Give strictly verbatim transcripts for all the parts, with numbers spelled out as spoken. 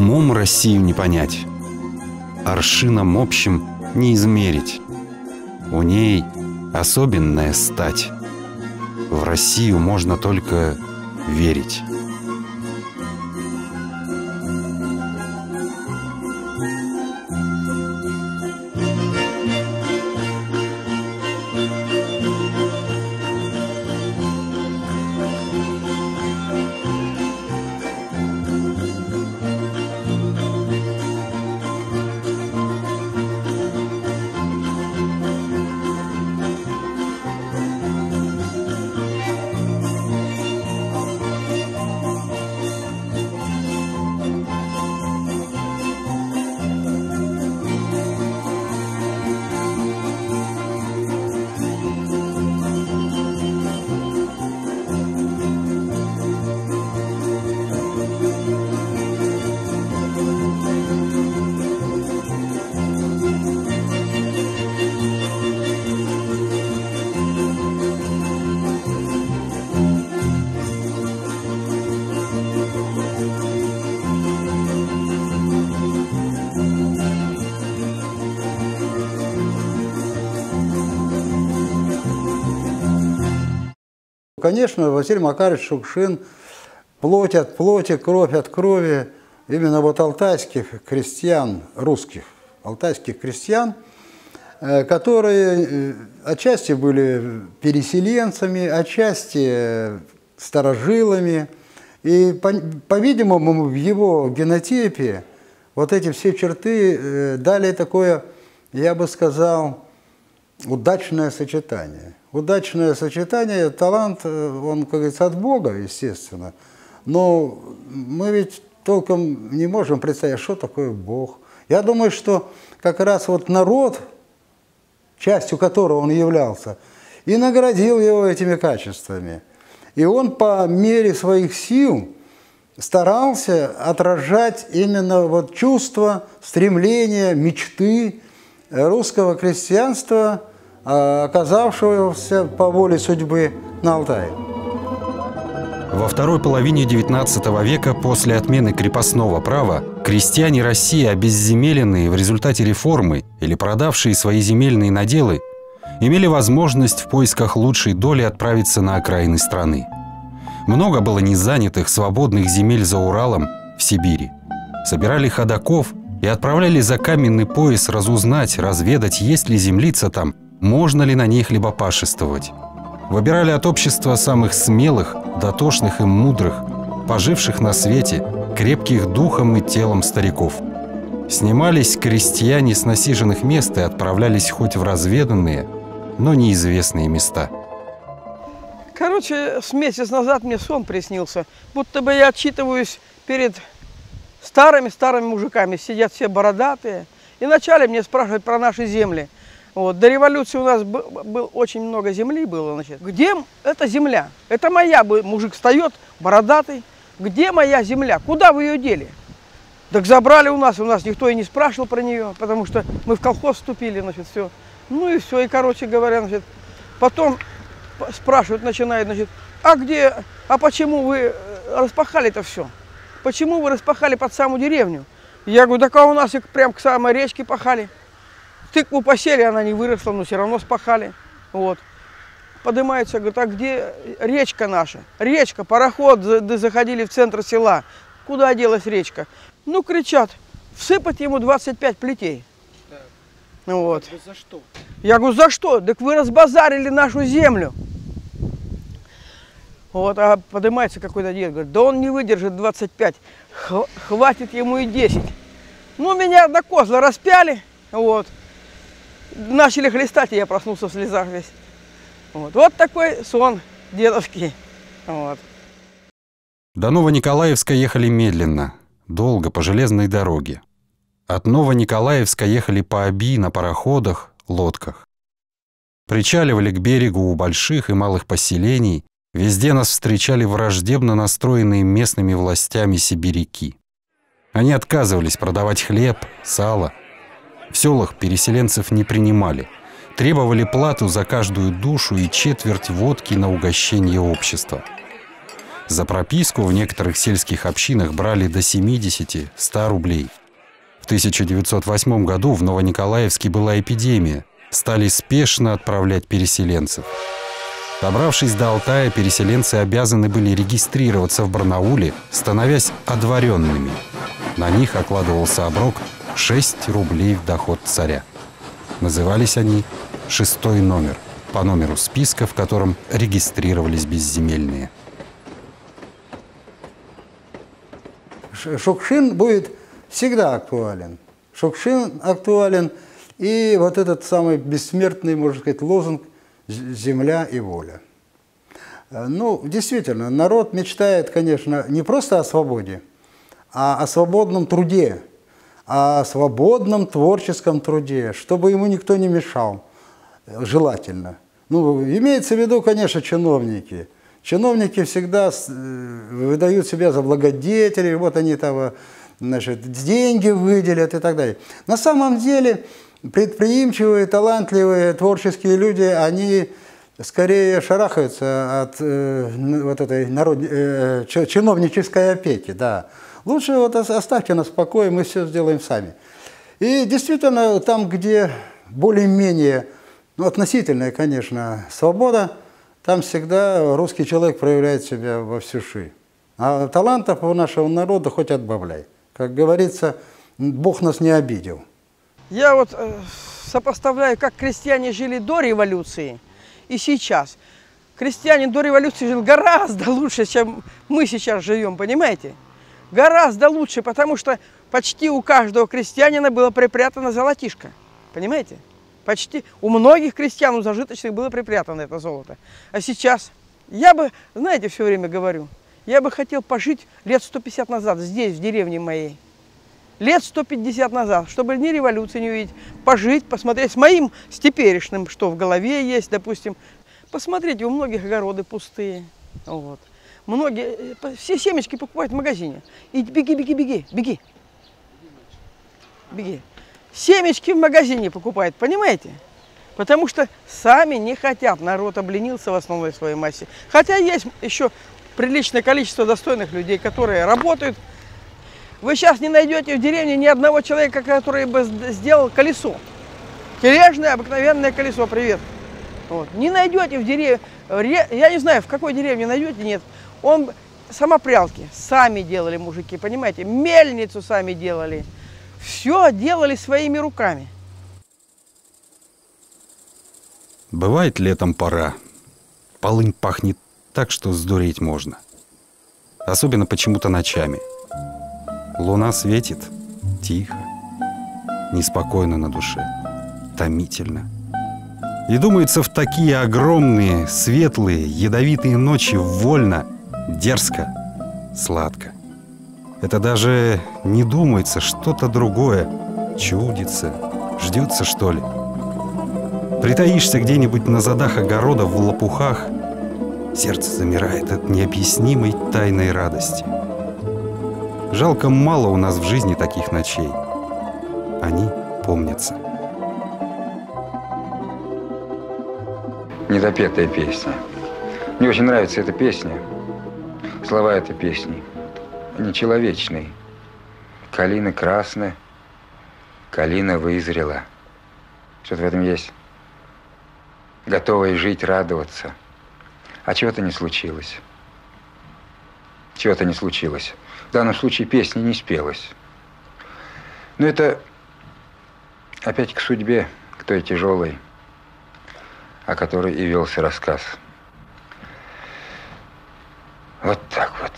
Умом Россию не понять, аршином общим не измерить. У ней особенная стать. В Россию можно только верить. Конечно, Василий Макарович Шукшин плоть от плоти, кровь от крови именно вот алтайских крестьян, русских, алтайских крестьян, которые отчасти были переселенцами, отчасти старожилами. И, по-видимому, в его генотипе вот эти все черты дали такое, я бы сказал, удачное сочетание. Удачное сочетание, талант, он, как говорится, от Бога, естественно. Но мы ведь толком не можем представить, что такое Бог. Я думаю, что как раз вот народ, частью которого он являлся, и наградил его этими качествами. И он по мере своих сил старался отражать именно вот чувства, стремления, мечты русского крестьянства, оказавшегося по воле судьбы на Алтае. Во второй половине девятнадцатого века, после отмены крепостного права, крестьяне России, обезземеленные в результате реформы или продавшие свои земельные наделы, имели возможность в поисках лучшей доли отправиться на окраины страны. Много было незанятых свободных земель за Уралом, в Сибири. Собирали ходоков и отправляли за каменный пояс разузнать, разведать, есть ли землица там, можно ли на ней хлебопашествовать. Выбирали от общества самых смелых, дотошных и мудрых, поживших на свете, крепких духом и телом стариков. Снимались крестьяне с насиженных мест и отправлялись хоть в разведанные, но неизвестные места. Короче, с месяц назад мне сон приснился, будто бы я отчитываюсь перед старыми-старыми мужиками, сидят все бородатые, и начали мне спрашивать про наши земли. Вот. До революции у нас был, был очень много земли было, значит. Где эта земля? Это моя, мужик встает, бородатый. Где моя земля? Куда вы ее дели? Так забрали у нас, у нас никто и не спрашивал про нее, потому что мы в колхоз вступили, значит, все. Ну и все, и, короче говоря, значит, потом спрашивают, начинают, значит, а где, а почему вы распахали это все? Почему вы распахали под саму деревню? Я говорю, так а у нас их прям к самой речке пахали. Тыкву посели, она не выросла, но все равно спахали. Вот. Поднимается, говорит, а где речка наша? Речка, пароход, заходили в центр села. Куда делась речка? Ну, кричат, всыпать ему двадцать пять плетей. Да. Вот. За что? Я говорю, за что? Так вы разбазарили нашу землю. Вот, а поднимается какой-то дед, говорит, да он не выдержит двадцать пять, хватит ему и десять. Ну, меня до козла распяли, вот. Начали хлестать, и я проснулся в слезах весь. Вот, вот такой сон дедовский. Вот. До Новониколаевска ехали медленно, долго по железной дороге. От Новониколаевска ехали по Оби на пароходах, лодках. Причаливали к берегу у больших и малых поселений. Везде нас встречали враждебно настроенные местными властями сибиряки. Они отказывались продавать хлеб, сало. В селах переселенцев не принимали. Требовали плату за каждую душу и четверть водки на угощение общества. За прописку в некоторых сельских общинах брали до семидесяти — ста рублей. В тысяча девятьсот восьмом году в Новониколаевске была эпидемия. Стали спешно отправлять переселенцев. Добравшись до Алтая, переселенцы обязаны были регистрироваться в Барнауле, становясь одворенными. На них окладывался оброк шесть рублей в доход царя. Назывались они «шестой номер», по номеру списка, в котором регистрировались безземельные. Шукшин будет всегда актуален. Шукшин актуален, и вот этот самый бессмертный, можно сказать, лозунг «Земля и воля». Ну, действительно, народ мечтает, конечно, не просто о свободе, а о свободном труде, о свободном творческом труде, чтобы ему никто не мешал, желательно. Ну, имеется в виду, конечно, чиновники. Чиновники всегда выдают себя за благодетелей, вот они там, значит, деньги выделят и так далее. На самом деле предприимчивые, талантливые, творческие люди, они скорее шарахаются от э, вот этой народ... э, чиновнической опеки. Да. Лучше вот оставьте нас в покое, мы все сделаем сами. И действительно, там, где более-менее, ну, относительная, конечно, свобода, там всегда русский человек проявляет себя во всю ширь. А талантов у нашего народа хоть отбавляй. Как говорится, Бог нас не обидел. Я вот э, сопоставляю, как крестьяне жили до революции и сейчас. Крестьянин до революции жил гораздо лучше, чем мы сейчас живем, понимаете? Гораздо лучше, потому что почти у каждого крестьянина было припрятано золотишко, понимаете? Почти у многих крестьян, у зажиточных было припрятано это золото. А сейчас, я бы, знаете, все время говорю, я бы хотел пожить лет сто пятьдесят назад, здесь, в деревне моей. Лет сто пятьдесят назад, чтобы ни революции не увидеть, пожить, посмотреть с моим, с теперешним, что в голове есть, допустим. Посмотрите, у многих огороды пустые. Вот. Многие, все семечки покупают в магазине. И беги, беги, беги, беги. Беги. Семечки в магазине покупают, понимаете? Потому что сами не хотят, народ обленился в основной своей массе. Хотя есть еще приличное количество достойных людей, которые работают. Вы сейчас не найдете в деревне ни одного человека, который бы сделал колесо. Тележное, обыкновенное колесо, привет. Вот. Не найдете в деревне, я не знаю, в какой деревне найдете, нет. Он, самопрялки сами делали мужики, понимаете, мельницу сами делали. Все делали своими руками. Бывает летом пора. Полынь пахнет так, что сдуреть можно. Особенно почему-то ночами. Луна светит тихо, неспокойно на душе, томительно. И думается, в такие огромные, светлые, ядовитые ночи вольно, дерзко, сладко. Это даже не думается, что-то другое, чудится, ждется, что ли. Притаишься где-нибудь на задах огорода в лопухах, сердце замирает от необъяснимой тайной радости. Жалко, мало у нас в жизни таких ночей. Они помнятся. Недопетая песня. Мне очень нравится эта песня. Слова этой песни нечеловечные. Калина красная, калина вызрела. Что-то в этом есть. Готовая жить, радоваться. А чего-то не случилось. Чего-то не случилось. В данном случае песня не спелась. Но это опять к судьбе, к той тяжелой, о которой и велся рассказ. Вот так вот.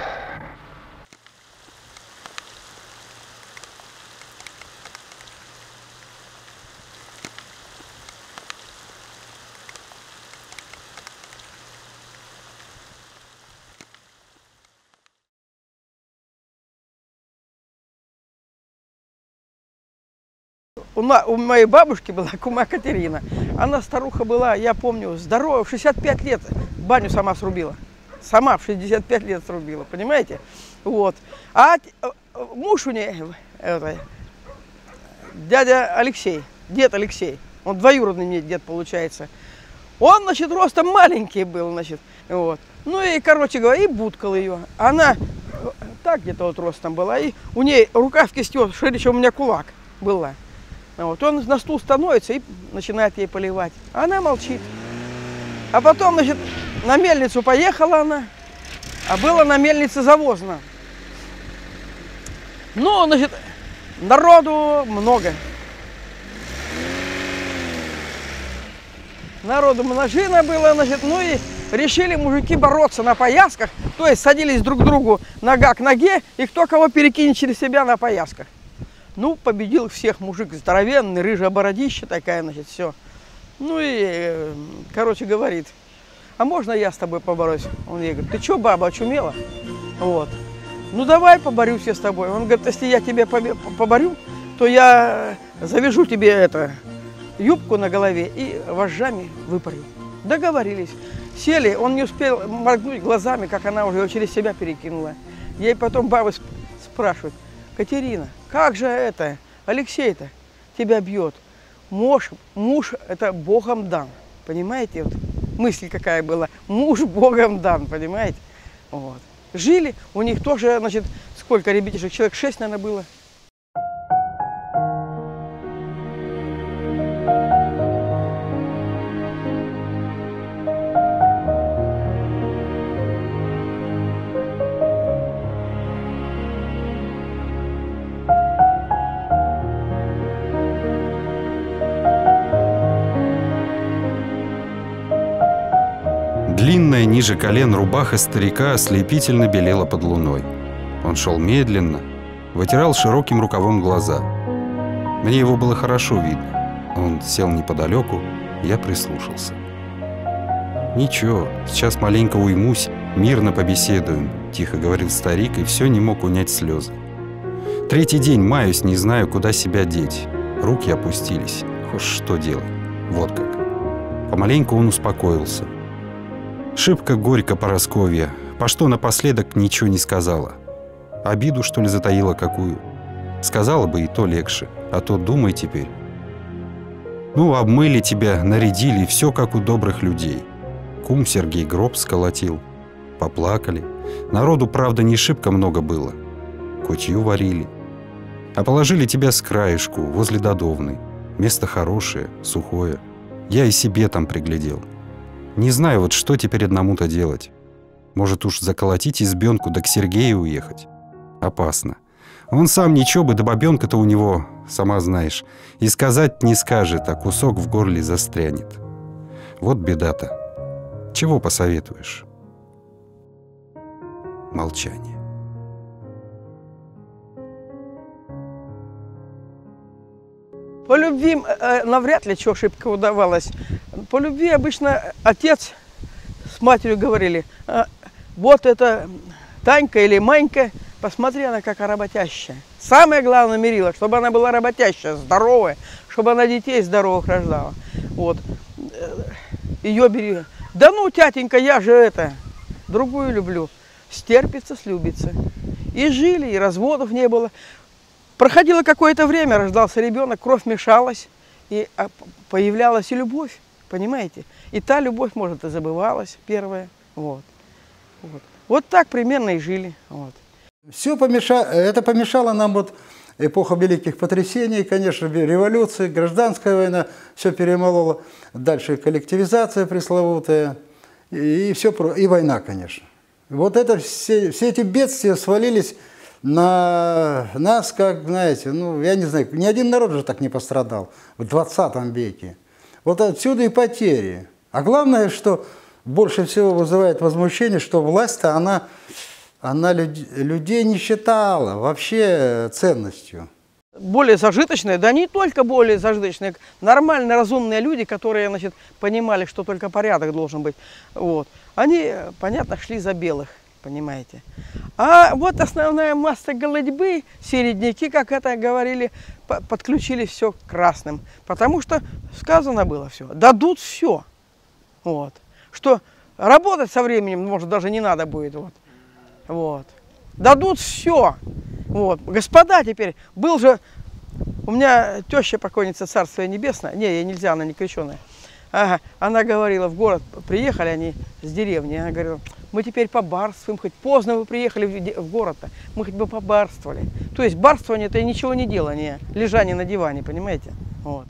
У, на, у моей бабушки была кума Катерина. Она старуха была, я помню, здоровая, в шестьдесят пять лет баню сама срубила. Сама в шестьдесят пять лет срубила, понимаете? Вот. А муж у нее, это, дядя Алексей, дед Алексей, он двоюродный мне дед получается. Он, значит, ростом маленький был, значит. Вот. Ну и, короче говоря, и будкал ее. Она так где-то вот ростом была, и у ней рука в кисти шире, чем у меня кулак была. Вот. Он на стул становится и начинает ей поливать. А она молчит. А потом, значит, на мельницу поехала она, а было на мельнице завозно. Ну, значит, народу много. Народу множина было, значит, ну и решили мужики бороться на поясках, то есть садились друг к другу нога к ноге, и кто кого перекинет через себя на поясках. Ну, победил всех мужик здоровенный, рыжая бородища такая, значит, все. Ну и, короче, говорит, а можно я с тобой поборюсь? Он ей говорит, ты что, баба, очумела? Вот. Ну, давай поборюсь я с тобой. Он говорит, если я тебе поборю, то я завяжу тебе это... юбку на голове и вожжами выпарю. Договорились. Сели, он не успел моргнуть глазами, как она уже его через себя перекинула. Ей потом бабы спрашивают, Катерина, как же это, Алексей-то тебя бьет? Муж, муж это Богом дан, понимаете? Вот мысль какая была, муж Богом дан, понимаете? Вот. Жили, у них тоже, значит, сколько ребятишек, человек шесть, наверное, было. Длинная ниже колен рубаха старика ослепительно белела под луной. Он шел медленно, вытирал широким рукавом глаза. Мне его было хорошо видно. Он сел неподалеку, я прислушался. «Ничего, сейчас маленько уймусь, мирно побеседуем», — тихо говорил старик, и все не мог унять слезы. Третий день маюсь, не знаю, куда себя деть. Руки опустились. Хоть что делать. Вот как. Помаленьку он успокоился. Шибко горько Парасковья, по что напоследок ничего не сказала. Обиду, что ли, затаила какую? Сказала бы, и то легче, а то думай теперь. Ну, обмыли тебя, нарядили, все как у добрых людей. Кум Сергей гроб сколотил. Поплакали. Народу, правда, не шибко много было. Кутью варили. А положили тебя с краешку, возле Додовны. Место хорошее, сухое. Я и себе там приглядел. Не знаю, вот что теперь одному-то делать. Может уж заколотить избенку, да к Сергею уехать. Опасно. Он сам ничего бы, да бабенка-то у него, сама знаешь, и сказать не скажет, а кусок в горле застрянет. Вот беда-то. Чего посоветуешь? Молчание. По любви э, навряд ли чего шибко удавалось. По любви обычно отец с матерью говорили, а, вот это Танька или Манька, посмотри, она какая работящая. Самое главное мерило, чтобы она была работящая, здоровая, чтобы она детей здоровых рождала. Вот. Ее бери. Да ну, тятенька, я же это, другую люблю. Стерпится, слюбится. И жили, и разводов не было. Проходило какое-то время, рождался ребенок, кровь мешалась, и появлялась и любовь, понимаете? И та любовь, может, и забывалась, первая. Вот, вот. Вот так примерно и жили. Вот. Все помешало, это помешало нам вот эпоха великих потрясений, конечно, революции, гражданская война, все перемололо. Дальше коллективизация пресловутая, и, и, все, и война, конечно. Вот это все, все эти бедствия свалились на нас, как, знаете, ну, я не знаю, ни один народ же так не пострадал в двадцатом веке. Вот отсюда и потери. А главное, что больше всего вызывает возмущение, что власть-то, она, она люд, людей не считала вообще ценностью. Более зажиточные, да не только более зажиточные, нормальные, разумные люди, которые, значит, понимали, что только порядок должен быть, вот, они, понятно, шли за белых. Понимаете? А вот основная масса голодьбы, середняки, как это говорили, подключили все к красным. Потому что сказано было все. Дадут все. Вот. Что работать со временем, может, даже не надо будет. Вот. Вот. Дадут все. Вот. Господа теперь, был же, у меня теща покойница, царствие небесное, не, ей нельзя, она не крещеная. Ага, она говорила, в город приехали они с деревни, она говорила, мы теперь побарствуем, хоть поздно вы приехали в, в город-то, мы хоть бы побарствовали. То есть барствование – это ничего не делание, лежание на диване, понимаете? Вот.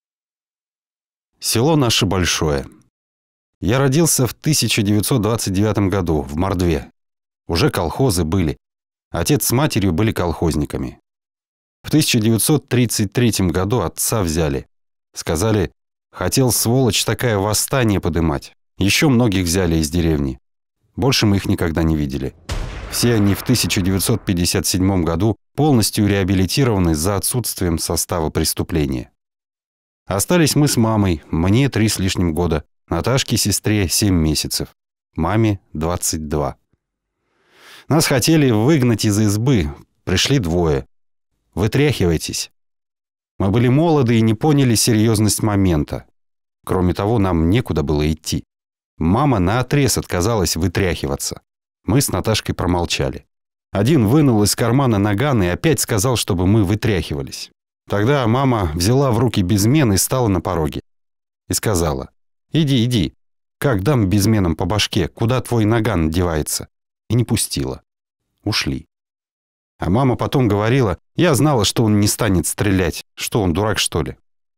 Село наше большое. Я родился в тысяча девятьсот двадцать девятом году в Мордве. Уже колхозы были. Отец с матерью были колхозниками. В тысяча девятьсот тридцать третьем году отца взяли. Сказали, хотел сволочь такая восстание подымать. Еще многих взяли из деревни. Больше мы их никогда не видели. Все они в тысяча девятьсот пятьдесят седьмом году полностью реабилитированы за отсутствием состава преступления. Остались мы с мамой, мне три с лишним года, Наташке, сестре, семь месяцев, маме двадцать два. Нас хотели выгнать из избы, пришли двое. Вытряхивайтесь. Мы были молоды и не поняли серьезность момента. Кроме того, нам некуда было идти. Мама наотрез отказалась вытряхиваться. Мы с Наташкой промолчали. Один вынул из кармана наган и опять сказал, чтобы мы вытряхивались. Тогда мама взяла в руки безмен и стала на пороге. И сказала, иди, иди, как дам безменам по башке, куда твой наган девается? И не пустила. Ушли. А мама потом говорила, я знала, что он не станет стрелять, что он дурак, что ли.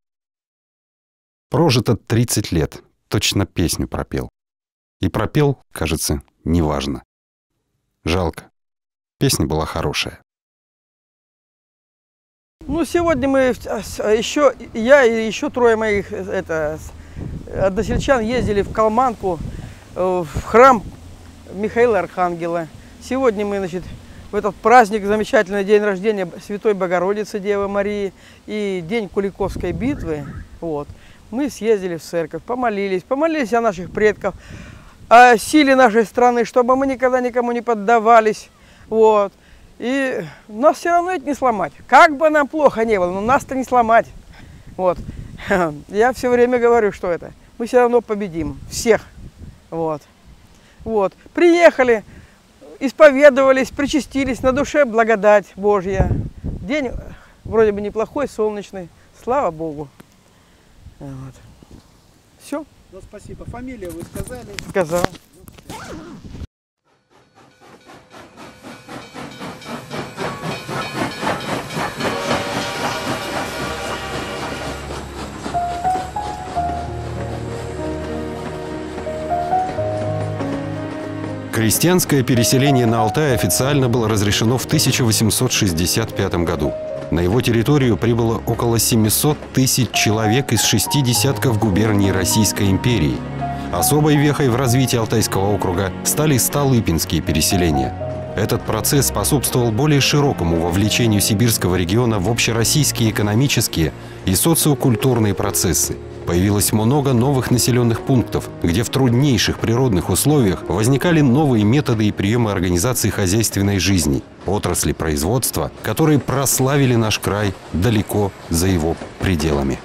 Прожито тридцать лет, точно песню пропел. И пропел, кажется, неважно. Жалко. Песня была хорошая. Ну, сегодня мы еще, я и еще трое моих это, односельчан ездили в Калманку, в храм Михаила Архангела. Сегодня мы, значит, в этот праздник, замечательный день рождения Святой Богородицы Девы Марии и день Куликовской битвы, вот, мы съездили в церковь, помолились, помолились о наших предках, о силе нашей страны, чтобы мы никогда никому не поддавались, вот. И нас все равно это не сломать. Как бы нам плохо не было, но нас-то не сломать. Вот. Я все время говорю, что это. Мы все равно победим. Всех. Вот. Вот. Приехали, исповедовались, причастились, на душе благодать Божья. День вроде бы неплохой, солнечный. Слава Богу. Вот. Все. Ну, спасибо. Фамилию вы сказали? Сказал. Крестьянское переселение на Алтай официально было разрешено в тысяча восемьсот шестьдесят пятом году. На его территорию прибыло около семисот тысяч человек из шести десятков губерний Российской империи. Особой вехой в развитии Алтайского округа стали столыпинские переселения. Этот процесс способствовал более широкому вовлечению сибирского региона в общероссийские экономические и социокультурные процессы. Появилось много новых населенных пунктов, где в труднейших природных условиях возникали новые методы и приемы организации хозяйственной жизни, отрасли производства, которые прославили наш край далеко за его пределами.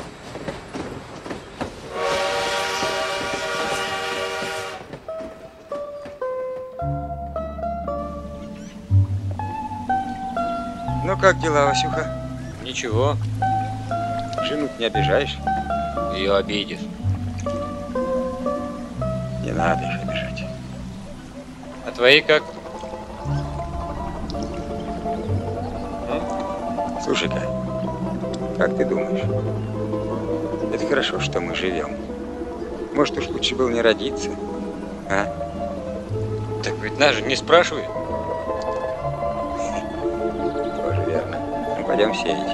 Ну как дела, Васюха? Ничего. Жену не обижаешь? Ее обидишь. Не надо их обижать. А твои как? Слушай-ка, как ты думаешь? Это хорошо, что мы живем. Может, уж лучше было не родиться, а? Так ведь нас же не спрашивают. Тоже верно. Ну, пойдем сеять.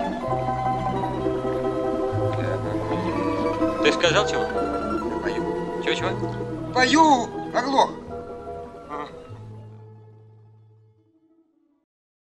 Ты сказал чего? Пою. Чего-чего? Пою, оглох. А.